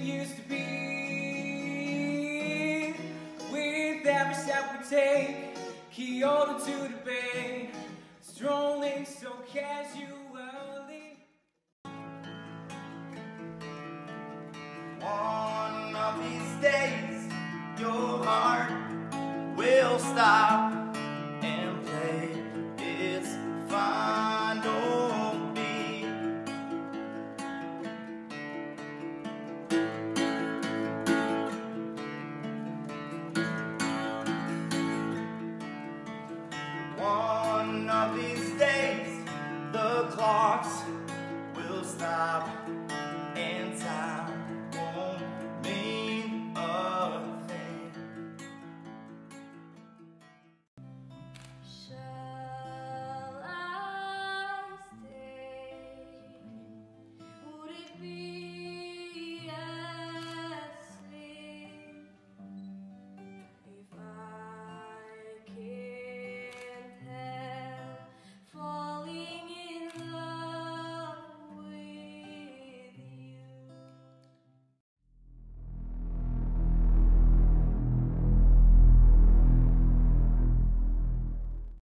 used to be. With every step we take, Kyoto to the bay, strolling so casually. One of these days, your heart will stop